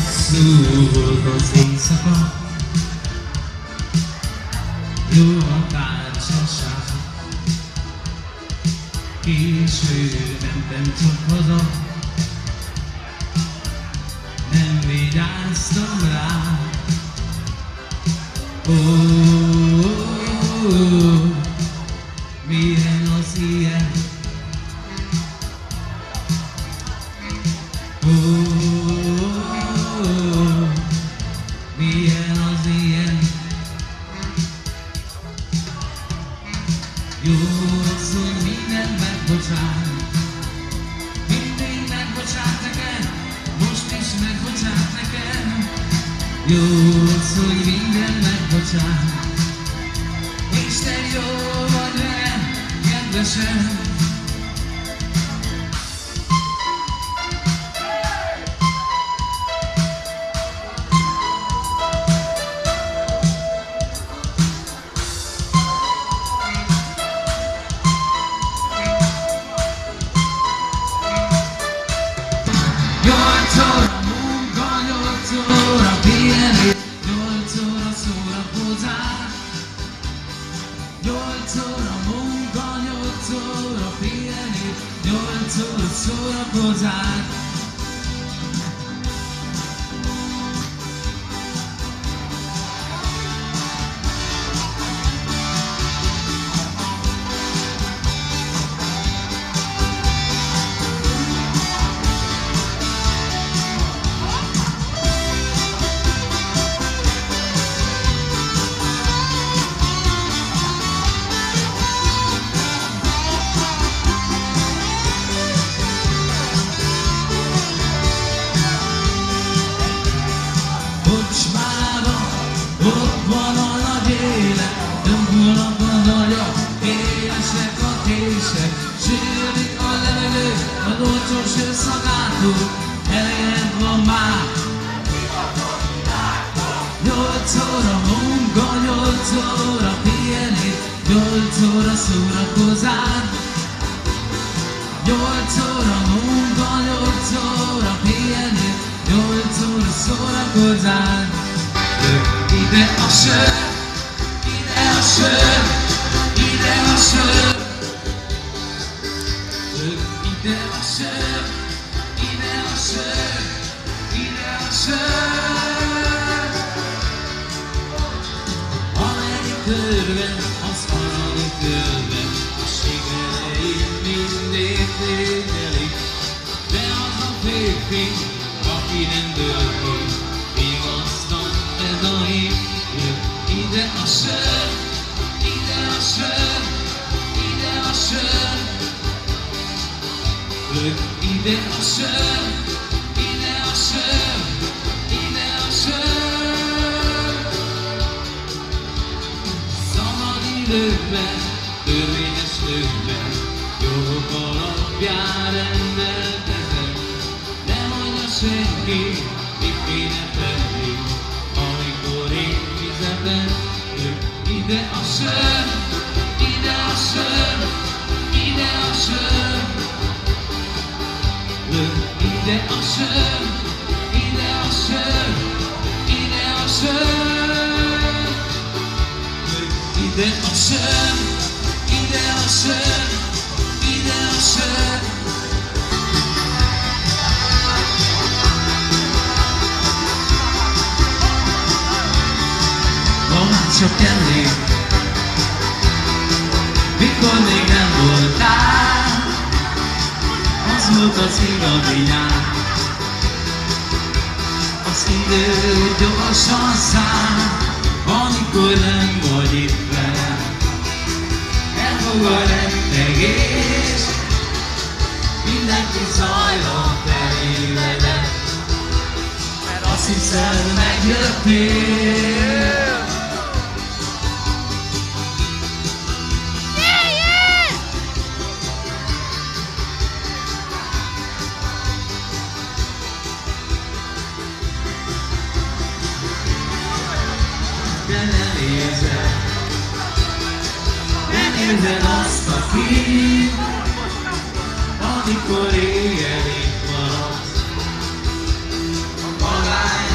Hosszú volt az éjszaka, jó a társaság. Késő mentem csak haza, nem vigyáztam rá. Milyen az ilyen? Milyen az ilyen? Jó az, hogy minden megbocsát, mindig megbocsát nekem, most is megbocsát nekem. Jó az, hogy minden megbocsát, és te jó vagy velem, kedvesem. Ott van a nagy élet, tömbulnak a nagyok, élesek a kések, sűrűdik a levegő, a dolcsos őszagától, eleged van már. 8 óra munka, 8 óra pihenés, 8 óra szórakozás. 8 óra munka, 8 óra pihenés, 8 óra szórakozás. Ide a sör, ide a sör, ide a sör. Ide a sör, ide a sör, ide a sör. Amelyik körben, az harmadik körben, a sikereim mindig tényelik. De az a férfi, aki nem dől ki, vigasztal ez a hív. Ide a sör, ide a sör, ide a sör. Ide a sör, ide a sör, ide a sör. Szabad időkben, törvényes nőkben, jogok alapján rendelkezem. Ne mondja senki, mit kéne tenni, amikor én fizetem. Ide a sör, ide a sör, ide a sör. Ide a sör, ide a sör, ide a sör. Ide a sör, ide a sör, ide a sör. Csak elég, mikor még nem voltál, az volt az igazi nyár. Az idő gyorsan száll, amikor nem vagy itt velem. Elfogad rettegés, mindenki zajlott elévedett, mert azt hiszed megjöttél. Nézed azt a fényt, amikor éjjel itt maradsz. A magány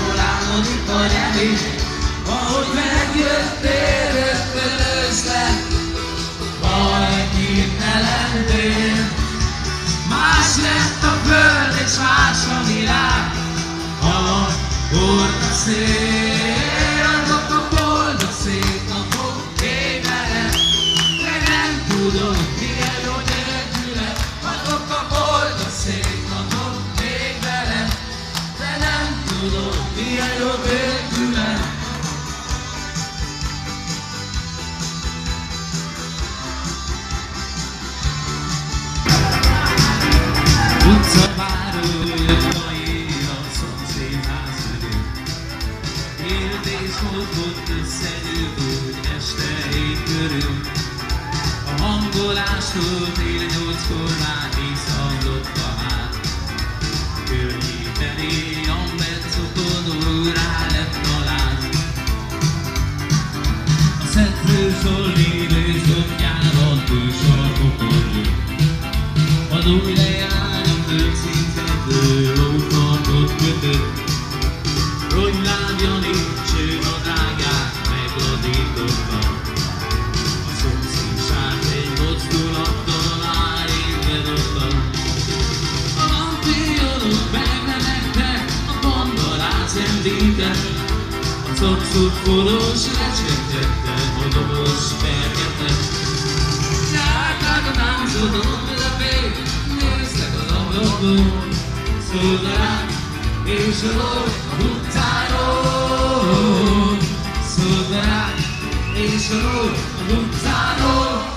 felé, ahogy megjöttél, rögtönözlek, bajnyit ne lennél. Más lett a föld és más a világ, ha hord a szél, azok a boldog szép napok még velem, de nem tudod, milyen jó nélküled, azok a boldog szép napok még velem, de nem tudod, milyen jó nélküled. Utcabáról jött a éj a szomszédház körül. Élt és mozgott összegyűlt úgy este 7 körül. A hangolástól fél 8-kor már visszaadott a ház. Környékbeli ambercokodó rá lett a láz. A szetrő Zsolli zsomjában tűsarkokon jött. Az új leány a földszintető lófarkot kötött, hogy lábja nincs, ő a drágát meglazította. A szomszédság egy mozdulattal már ébredott. A lampionok megnemektek, a banda rászendítek, a szakszurkolós lecsegtette, a dobos pergetett. Járták a táncodon közepén, néztek az ablakon, szólta rám, és a ló az utcáról. Szólta rám, és a ló az utcáról.